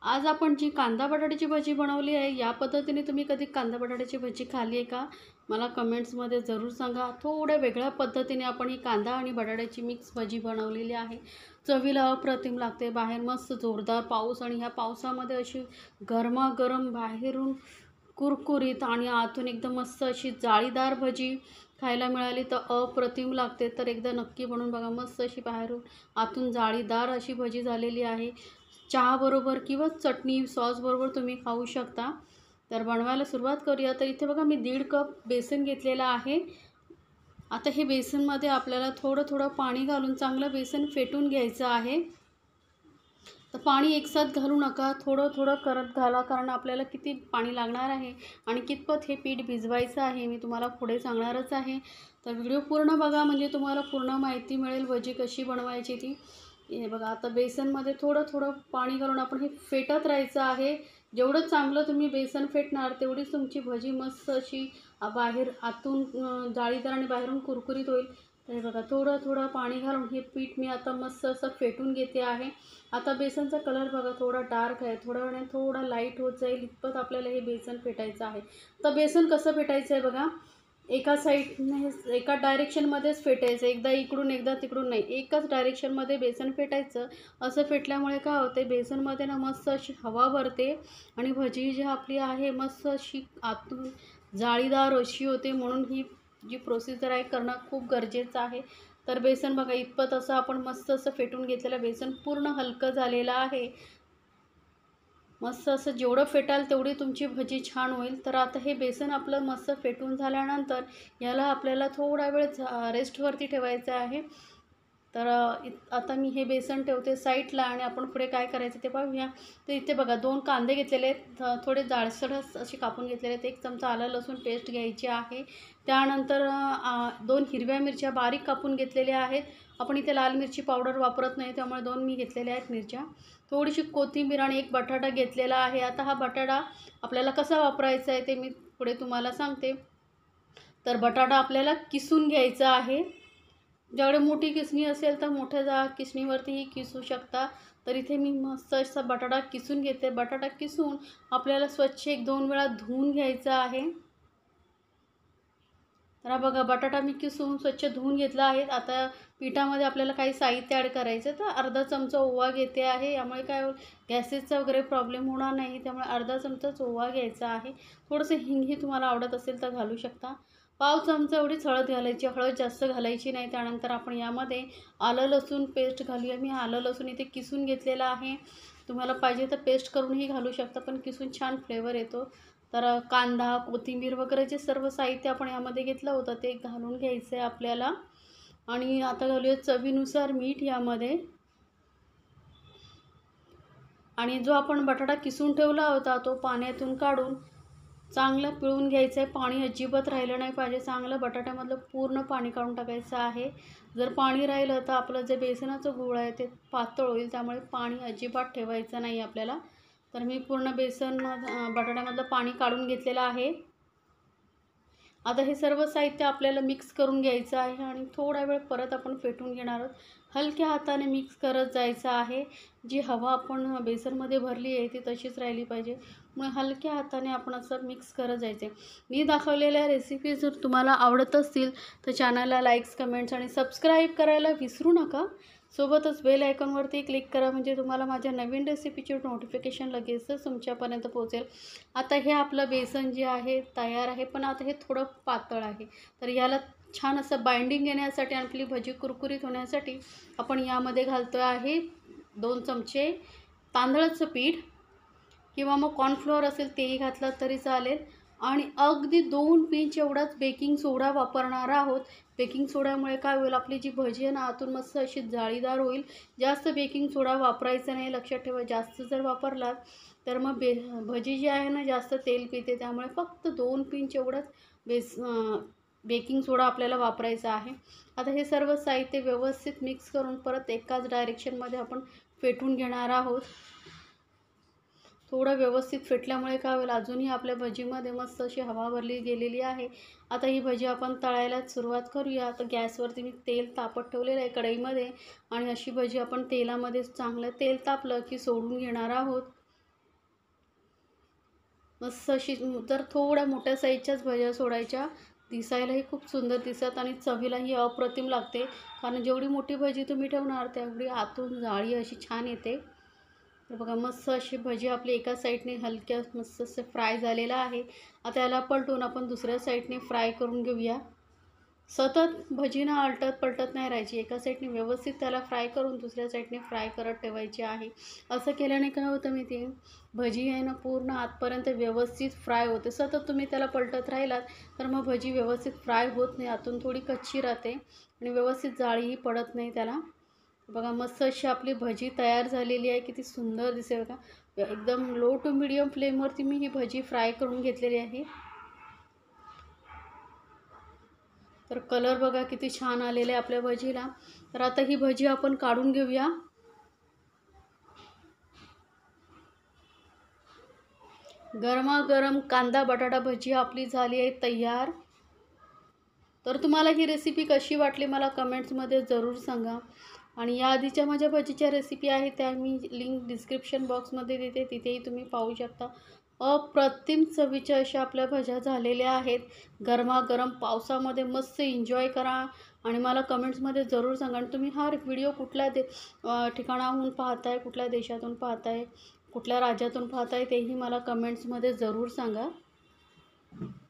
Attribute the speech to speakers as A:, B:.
A: आज आपण जी कांदा बटाट्याची भजी बनवली आहे, या पद्धतीने तुम्ही कधी कांदा बटाट्याची भजी खाल्ली आहे का? मला कमेंट्समध्ये जरूर सांगा. थोड्या वेगळ्या पद्धतीने आपण ही कांदा आणि बटाट्याची मिक्स भजी बनवलेली आहे. चवीला अप्रतिम लागते. बाहेर मस्त जोरदार पाऊस आणि ह्या पावसामध्ये अशी गरमागरम बाहेरून कुरकुरीत आणि आतून एकदम मस्त अशी जाळीदार भजी खायला मिळाली तर अप्रतिम लागते. तर एकदा नक्की बनवून बघा. मस्त अशी बाहेरून आतून जाळीदार अशी भजी झालेली आहे. चहाबरोबर किंवा चटणी सॉसबरोबर तुम्ही खाऊ शकता. तर बनवायला सुरुवात करूया. तर इथे बघा मी 1.5 कप बेसन घेतलेलं आहे. आता हे बेसनमध्ये आपल्याला थोडं थोडं पाणी घालून चांगलं बेसन फेटून घ्यायचं आहे. तर पाणी एकसाथ घालू नका, थोडं थोडं करत घाला, कारण आपल्याला किती पाणी लागणार आहे आणि कितपत हे पीठ भिजवायचं आहे मी तुम्हाला पुढे सांगणारच आहे. तर व्हिडिओ पूर्ण बघा, म्हणजे तुम्हाला पूर्ण माहिती मिळेल भजी कशी बनवायची ती. हे बघा, आता बेसनमध्ये थोडं थोडं पाणी घालून आपण हे फेटत राहायचं आहे. जेवढं चांगलं तुम्ही बेसन फेटणार तेवढीच तुमची भजी मस्त अशी बाहेर आतून जाळीदार आणि बाहेरून कुरकुरीत होईल. तर हे बघा, थोडं थोडं पाणी घालून हे पीठ मी आता मस्त असं फेटून घेते आहे. आता बेसनचा कलर बघा थोडा डार्क आहे, थोड्या वेळाने थोडा लाईट होत जाईल इतपत आपल्याला हे बेसन फेटायचं आहे. तर बेसन कसं फेटायचं आहे बघा, एका साईडने एका डायरेक्शनमध्येच फेटायचं, एकदा इकडून एकदा तिकडून नाही, एकच डायरेक्शनमध्ये बेसन फेटायचं. असं फेटल्यामुळे काय होते, बेसनमध्ये ना मस्त अशी हवा भरते आणि भजी जी आपली आहे मस्त अशी आतून जाळीदार अशी होते. म्हणून ही जी प्रोसिजर आहे करणं खूप गरजेचं आहे. तर बेसन बघा इतपत असं आपण मस्त असं फेटून घेतलेलं बेसन पूर्ण हलकं झालेलं आहे. मस्त असं जेवढं फेटाल तेवढी तुमची भजी छान होईल. तर आता हे बेसन आपलं मस्त फेटून झाल्यानंतर याला आपल्याला थोडा वेळ रेस्टवरती ठेवायचं आहे. तर आता मी हे बेसन ठेवते साईडला आणि आपण पुढे काय करायचं ते पाहूया. तर इथे बघा 2 कांदे घेतलेले आहेत, थोडे जाडसर असे कापून घेतलेले आहेत. 1 चमचा आलं लसूण पेस्ट घ्यायची आहे. त्यानंतर 2 हिरव्या मिरच्या बारीक कापून घेतलेल्या आहेत. आपण इथे लाल मिरची पावडर वापरत नाही, त्यामुळे 2 मी घेतलेल्या आहेत मिरच्या. थोडीशी कोथिंबीर आणि 1 बटाटा घेतलेला आहे. आता हा बटाटा आपल्याला कसा वापरायचा आहे ते मी पुढे तुम्हाला सांगते. तर बटाटा आपल्याला किसून घ्यायचा आहे. ज्याकडे मोठी किसणी असेल तर मोठ्या किसणीवरतीही किसू शकता. तर इथे मी मस्त असा बटाटा किसून घेते. बटाटा किसून आपल्याला स्वच्छ 1-2 वेळा धुवून घ्यायचा आहे. तर हा बघा बटाटा मी किसून स्वच्छ धुवून घेतला आहे. आता पिठामध्ये आपल्याला काही साहित्य ॲड करायचं. तर अर्धा चमचा ओवा घेते आहे. यामुळे काय गॅसेसचा वगैरे प्रॉब्लेम होणार नाही, त्यामुळे अर्धा चमचाच ओवा घ्यायचा आहे. थोडंसं हिंगही तुम्हाला आवडत असेल तर घालू शकता. पाव चमचा एवढीच हळद घालायची, हळद जास्त घालायची नाही. त्यानंतर आपण यामध्ये आलं लसूण पेस्ट घालूया. मी आलं लसूण इथे किसून घेतलेलं आहे. तुम्हाला पाहिजे तर पेस्ट करूनही घालू शकता, पण किसून छान फ्लेवर येतो. तर कांदा कोथिंबीर वगैरे जे सर्व साहित्य आपण यामध्ये घेतलं होतं ते घालून घ्यायचं आहे आपल्याला. आणि आता घालूया चवीनुसार मीठ यामध्ये. आणि जो आपण बटाटा किसून ठेवला होता तो पाण्यातून काढून चांगलं पिळून घ्यायचं आहे. पाणी अजिबात राहिलं नाही पाहिजे. चांगलं बटाट्यामधलं पूर्ण पाणी काढून टाकायचं आहे. जर पाणी राहिलं तर आपलं जे बेसनाचं गूळ आहे ते पातळ होईल, त्यामुळे पाणी अजिबात ठेवायचं नाही आपल्याला. तर मी पूर्ण बटाट्यामधलं पाणी काढून घेतलेलं आहे. आता हे सर्व साहित्य आपल्याला मिक्स करून घ्यायचं आहे आणि थोडा वेळ परत आपण फेटून घेणार आहोत. हलक्या हाताने मिक्स करत जायचं आहे. जी हवा आपण बेसनमध्ये भरली आहे ती तशीच राहिली पाहिजे, मग हलक्या हाताने आपण असं मिक्स करत जायचं आहे. मी दाखवलेल्या रेसिपी जर तुम्हाला आवडत असतील तर चॅनलला लाईक्स कमेंट्स आणि सबस्क्राईब करायला विसरू नका. सोबतच बेल आयकॉनवरती क्लिक करा, म्हणजे तुम्हाला माझ्या नवीन रेसिपीचे नोटिफिकेशन लगेचच तुमच्यापर्यंत पोहोचेल. आता हे आपलं बेसन जे आहे तयार आहे, पण आता हे थोडं पातळ आहे. तर याला छान असं बाइंडिंग येण्यासाठी आणि आपली भजी कुरकुरीत होण्यासाठी आपण यामध्ये घालतो आहे 2 चमचे तांदळाचं पीठ, किंवा मग कॉर्नफ्लोअर असेल तेही घातलं तरी चालेल. आणि अगदी 2 पिंच एवढाच बेकिंग सोडा वापरणार आहोत. बेकिंग सोड्यामुळे काय होईल, आपली जी भजी आहे ना आतून मस्त अशी जाळीदार होईल. जास्त बेकिंग सोडा वापरायचा नाही, लक्षात ठेवा. जास्त जर वापरलात तर मग भजी जी आहे ना जास्त तेल पिते, त्यामुळे फक्त 2 पिंच एवढंच बेकिंग सोडा आपल्याला वापरायचा आहे. आता हे सर्व साहित्य व्यवस्थित मिक्स करून परत एकाच डायरेक्शनमध्ये आपण फेटून घेणार आहोत. थोडं व्यवस्थित फेटल्यामुळे काय होईल, अजूनही आपल्या भजीमध्ये मस्त अशी हवा भरली गेलेली आहे. आता ही भजी आपण तळायला सुरुवात करूया. आता गॅसवरती मी तेल तापत ठेवलेलं आहे कढईमध्ये आणि अशी भजी आपण तेलामध्ये चांगलं तेल तापलं की सोडून घेणार आहोत. मस्त अशी जर थोड्या मोठ्या साईजच्याच भज्या सोडायच्या, दिसायलाही खूप सुंदर दिसतात आणि चवीलाही अप्रतिम लागते. कारण जेवढी मोठी भजी तुम्ही ठेवणार तेवढी आतून जाळी अशी छान येते. तर बघा मस्त अशी भजी आपली एका साईडने हलक्या मस्त असं फ्राय झालेलं आहे. आता याला पलटून आपण दुसऱ्या साईडने फ्राय करून घेऊया. सतत भजीना आलटत पलटत नाही राहायची, एका साईडने व्यवस्थित त्याला फ्राय करून दुसऱ्या साईडने फ्राय करत ठेवायची आहे. असं केल्याने काय होतं माहिती आहे, भजी आहे ना पूर्ण आतपर्यंत व्यवस्थित फ्राय होते. सतत तुम्ही त्याला पलटत राहिलात तर मग भजी व्यवस्थित फ्राय होत नाही, आतून थोडी कच्ची राहते आणि व्यवस्थित जाळीही पडत नाही त्याला. बघा मस्त अशी आपली भजी तयार झालेली आहे. किती सुंदर दिसेल का. एकदम लो टू मीडियम फ्लेमवरती मी ही भजी फ्राय करून घेतलेली आहे. तर कलर बघा किती छान आलेला आहे आपल्या भजीला. तर आता ही भजी आपण काढून घेऊया. गरमागरम कांदा बटाटा भजी आपली झाली आहे तयार. तर तुम्हाला ही रेसिपी कशी वाटली मला कमेंट्समध्ये जरूर सांगा. आणि या आधीच्या माझ्या भजीच्या रेसिपी आहेत त्या मी लिंक डिस्क्रिप्शन बॉक्समध्ये देते, तिथेही तुम्ही पाहू शकता. अप्रतिम चवीच्या अशा आपल्या भज्या झालेल्या आहेत. गरमागरम पावसामध्ये मस्त एन्जॉय करा आणि मला कमेंट्समध्ये जरूर सांगा. आणि तुम्ही हा व्हिडिओ कुठल्या ठिकाणाहून पाहताय, कुठल्या देशातून पाहताय, कुठल्या राज्यातून पाहताय तेही मला कमेंट्समध्ये जरूर सांगा.